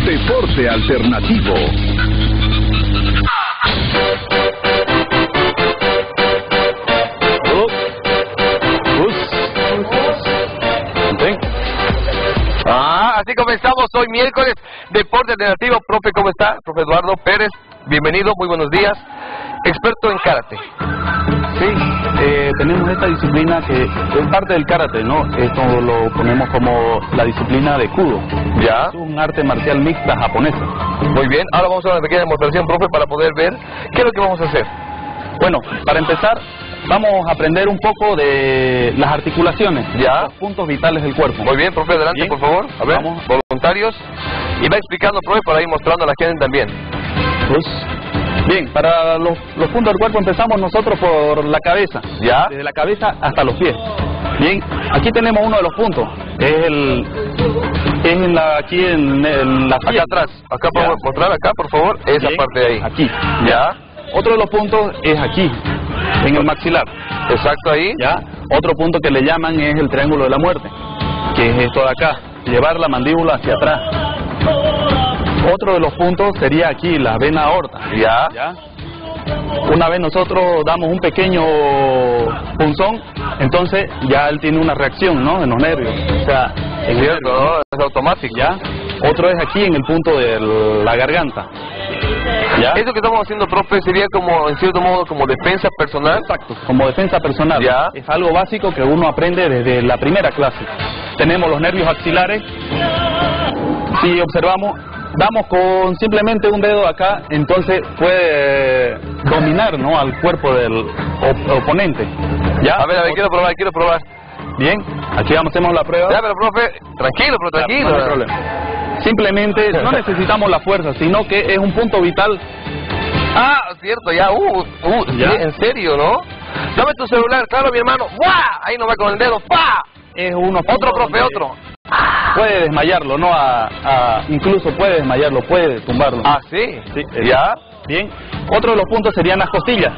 Deporte alternativo. Así comenzamos hoy miércoles, Deporte Alternativo. Profe, ¿cómo está? Profe Eduardo Pérez, bienvenido, muy buenos días. Experto en karate. Sí, tenemos esta disciplina que es parte del karate, ¿no? Esto lo ponemos como la disciplina de Kudo. Ya. Es un arte marcial mixta japonesa. Muy bien, ahora vamos a una pequeña demostración, profe, para poder ver qué es lo que vamos a hacer. Bueno, para empezar, vamos a aprender un poco de las articulaciones, ya, los puntos vitales del cuerpo. Muy bien, profe, adelante, bien, por favor. A ver, vamos. Voluntarios. Y va explicando, profe, para ir mostrando a la gente también. Bien, para los puntos del cuerpo empezamos nosotros por la cabeza. Ya. Desde la cabeza hasta los pies. Bien, aquí tenemos uno de los puntos. Aquí en la acá atrás. Acá podemos mostrar, acá, por favor, esa bien, parte de ahí. Aquí. Ya. Otro de los puntos es aquí, en el maxilar. Exacto, ahí. Ya. Otro punto que le llaman es el triángulo de la muerte, que es esto de acá, llevar la mandíbula hacia atrás. Otro de los puntos sería aquí, la vena aorta. Ya. Ya. Una vez nosotros damos un pequeño punzón, entonces ya él tiene una reacción, ¿no? En los nervios. O sea, es cierto, ¿no? Es automático. Ya. Otro es aquí en el punto de la garganta. ¿Ya? Eso que estamos haciendo, profe, sería como, en cierto modo, como defensa personal. Exacto, como defensa personal. Ya. Es algo básico que uno aprende desde la primera clase. Tenemos los nervios axilares. Si observamos, damos con simplemente un dedo acá, entonces puede dominar, ¿no?, al cuerpo del oponente. ¿Ya? A ver, quiero probar. Bien, aquí hacemos la prueba. Ya, pero profe, tranquilo, pero tranquilo. No hay problema. Simplemente no necesitamos la fuerza, sino que es un punto vital. Ah, cierto, ya, ¿ya? En serio, ¿no? Dame tu celular, claro, mi hermano. ¡Buah! Ahí no va con el dedo, ¡pa! Es uno. Otro, profe, otro. Puede desmayarlo, ¿no? Incluso puede desmayarlo, puede tumbarlo. Ah, sí. Sí, ya. Bien. Otro de los puntos serían las costillas.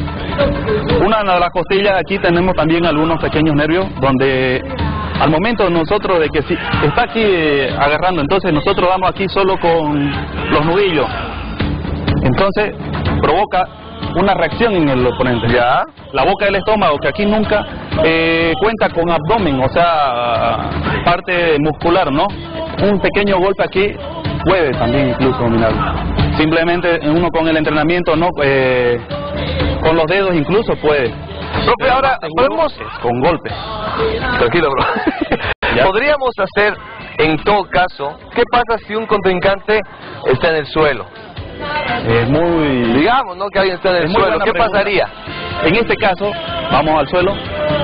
Una de las costillas, aquí tenemos también algunos pequeños nervios donde al momento nosotros de que si está aquí agarrando, entonces nosotros damos aquí solo con los nudillos, entonces provoca una reacción en el oponente. Ya. La boca del estómago, que aquí nunca cuenta con abdomen, o sea, parte muscular, ¿no? Un pequeño golpe aquí puede también incluso dominarlo. Simplemente uno con el entrenamiento, no, con los dedos incluso puede. Profe, ahora podemos con golpes. Tranquilo, bro. Podríamos hacer, en todo caso, ¿qué pasa si un contrincante está en el suelo? Es muy... Digamos, ¿no?, que alguien está en el suelo. ¿Qué pasaría? En este caso, vamos al suelo.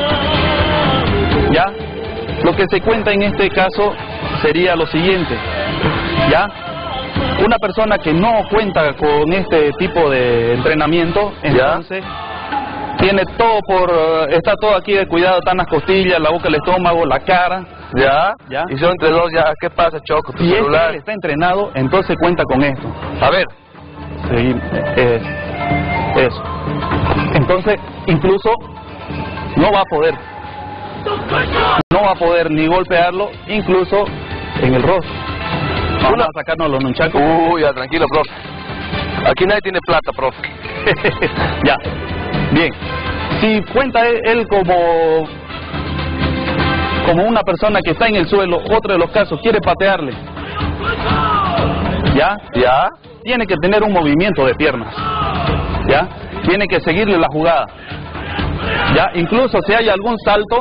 ¿Ya? Lo que se cuenta en este caso sería lo siguiente. ¿Ya? Una persona que no cuenta con este tipo de entrenamiento, entonces tiene todo está todo aquí de cuidado, están las costillas, la boca, el estómago, la cara. Ya. ¿Ya? Y son entre dos, ya. ¿Qué pasa, Choco? Tu si celular. él está entrenado, entonces cuenta con esto. A ver. Seguimos. Eso. Entonces, incluso no va a poder. No va a poder ni golpearlo, incluso en el rostro. Vamos a sacarnos los nunchacos. Ya, tranquilo, profe. Aquí nadie tiene plata, profe. Ya. Bien. Si cuenta él como una persona que está en el suelo, otro de los casos quiere patearle. ¿Ya? ¿Ya? Tiene que tener un movimiento de piernas. ¿Ya? Tiene que seguirle la jugada. ¿Ya? Incluso si hay algún salto,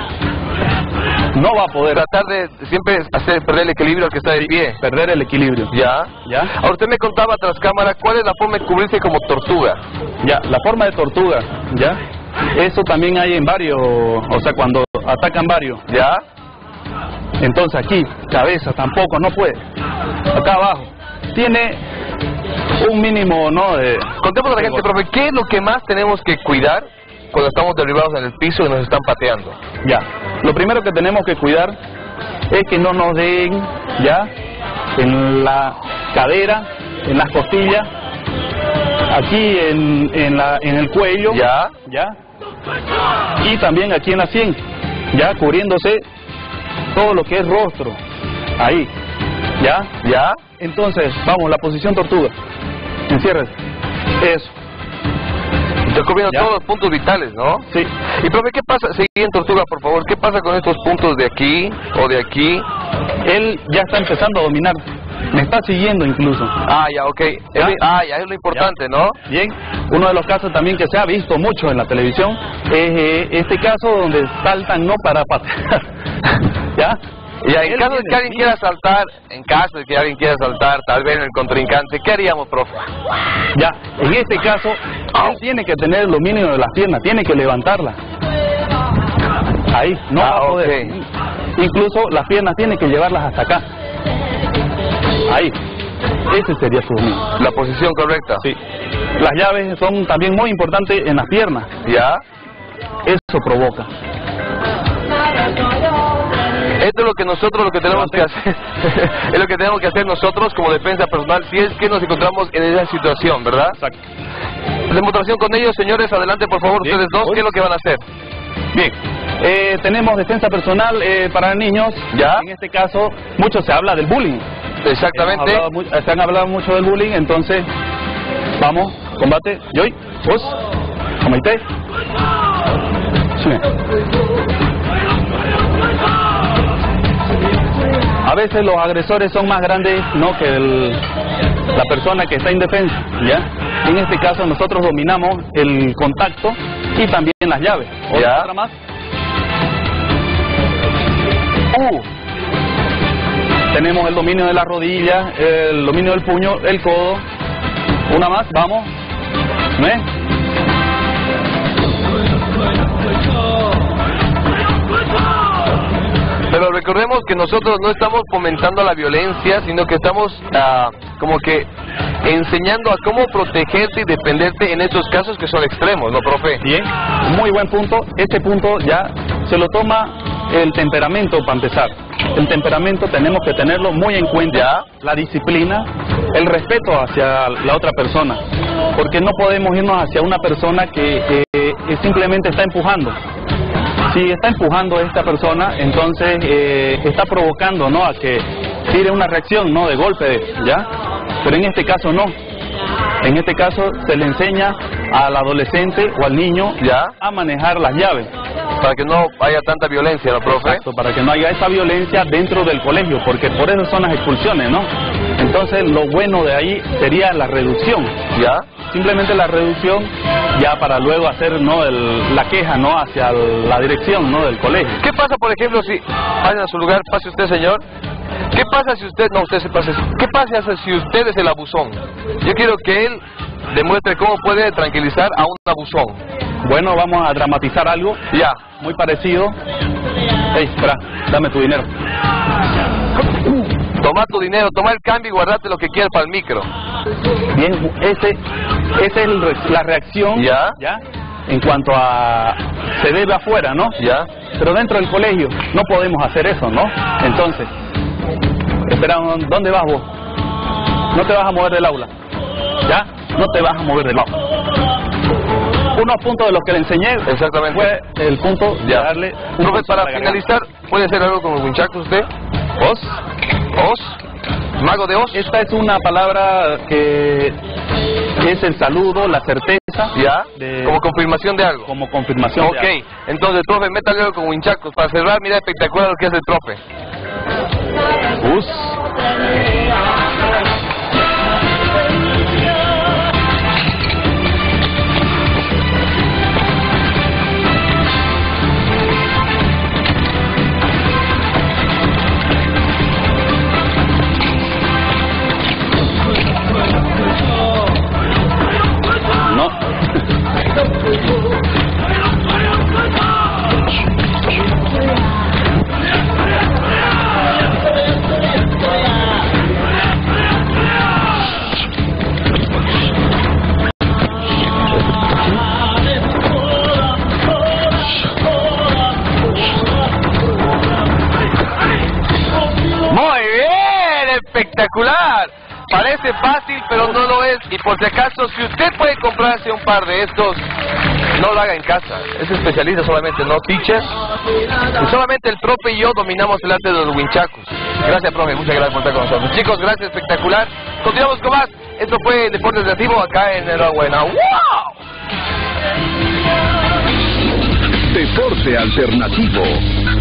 no va a poder. Tratar de siempre perder el equilibrio al que está de pie. Perder el equilibrio. Ya. ¿Ya? Ahora usted me contaba tras cámara, ¿cuál es la forma de cubrirse como tortuga? Ya, la forma de tortuga. ¿Ya? Eso también hay en varios, o sea, cuando atacan varios. ¿Ya? Entonces aquí, cabeza tampoco, no puede. Acá abajo. Tiene un mínimo, ¿no? Contemos a la gente, profe, ¿qué es lo que más tenemos que cuidar cuando estamos derribados en el piso y nos están pateando? Ya, lo primero que tenemos que cuidar es que no nos den, ya, en la cadera, en las costillas, aquí en el cuello, ya, y también aquí en la sien, ya, cubriéndose todo lo que es rostro, ahí, ¿Ya? ¿Ya? Entonces, vamos, la posición tortuga. Enciérrese. Eso. Estoy cubriendo ¿Ya? todos los puntos vitales, ¿no? Sí. Y profe, ¿qué pasa? Seguí en tortuga, por favor. ¿Qué pasa con estos puntos de aquí o de aquí? Él ya está empezando a dominar. Me está siguiendo incluso. Ah, ya, ok. ¿Ya? Ya es lo importante, ¿Ya? ¿no? Bien. Uno de los casos también que se ha visto mucho en la televisión es este caso donde saltan no para patear. ¿Ya? Ya, en Él caso de viene, que alguien quiera saltar, tal vez en el contrincante, ¿qué haríamos, profe? Ya, en este caso, él tiene que tener el dominio de las piernas, tiene que levantarla. Ahí, no va a poder. Incluso las piernas tiene que llevarlas hasta acá. Ahí, ese sería su dominio. La posición correcta. Sí. Las llaves son también muy importantes en las piernas. ¿Ya? Eso provoca. Esto es lo que nosotros tenemos que hacer. Es lo que tenemos que hacer nosotros como defensa personal si es que nos encontramos en esa situación, ¿verdad? Exacto. Demostración con ellos, señores, adelante por favor. Bien. Ustedes dos, ¿qué es lo que van a hacer? Bien, tenemos defensa personal para niños. ¿Ya? En este caso, mucho se habla del bullying. Exactamente. Se han hablado mucho del bullying, entonces, vamos, combate, yoy, vos, comaite. Sí. A veces los agresores son más grandes, ¿no?, que la persona que está indefensa, ¿ya? En este caso nosotros dominamos el contacto y también las llaves. ¿Ya? ¿Otra más? Tenemos el dominio de la rodilla, el dominio del puño, el codo. Una más, vamos. ¿Ves? Pero recordemos que nosotros no estamos fomentando la violencia, sino que estamos como que enseñando a cómo protegerte y defenderte en estos casos que son extremos, ¿no, profe? Bien, muy buen punto. Este punto ya se lo toma el temperamento para empezar. El temperamento tenemos que tenerlo muy en cuenta. ¿Ya? La disciplina, el respeto hacia la otra persona. Porque no podemos irnos hacia una persona que simplemente está empujando. Si está empujando a esta persona, entonces está provocando, ¿no?, a que tire una reacción, ¿no?, de golpe, ¿ya? Pero en este caso no. En este caso se le enseña al adolescente o al niño, ¿ya?, a manejar las llaves. Para que no haya tanta violencia, ¿no, profe? Exacto, para que no haya esa violencia dentro del colegio, porque por eso son las expulsiones, ¿no? Entonces lo bueno de ahí sería la reducción. ¿Ya? Simplemente la reducción, ya para luego hacer, ¿no?, la queja, ¿no?, hacia la dirección, ¿no?, del colegio. ¿Qué pasa, por ejemplo, si vayan a su lugar, pase usted, señor? ¿Qué pasa si usted, no, usted se pase, qué pasa si usted es el abusón? Yo quiero que él demuestre cómo puede tranquilizar a un abusón. Bueno, vamos a dramatizar algo. Ya. Muy parecido. Ey, espera, dame tu dinero. Toma tu dinero, toma el cambio y guardate lo que quieras para el micro. Bien, esa es la reacción, ¿ya?, en cuanto a se debe afuera, ¿no? ¿Ya? Pero dentro del colegio no podemos hacer eso, ¿no? Entonces, espera, ¿dónde vas vos? No te vas a mover del aula, ¿ya? No te vas a mover del aula. Unos puntos de los que le enseñé. Exactamente. Fue el punto de Ya. darle un Profe, para la finalizar, ¿puede hacer algo con el winchaco usted? ¿Os? Mago de Oz. Esta es una palabra que es el saludo, la certeza. ¿Ya? De, como confirmación de algo. Como confirmación Ok, de algo. entonces, profe, métale algo con winchacos. Para cerrar, mira espectacular lo que hace el profe. No. Muy bien, espectacular. Parece fácil, pero no lo es. Y por si acaso, si usted puede comprarse un par de estos, no lo haga en casa. Es especialista solamente, no teacher. Y solamente el profe y yo dominamos el arte de los winchacos. Gracias, profe. Muchas gracias por estar con nosotros. Chicos, gracias. Espectacular. Continuamos con más. Esto fue Deportes Creativo acá en El Buena. ¡Wow! Deporte alternativo.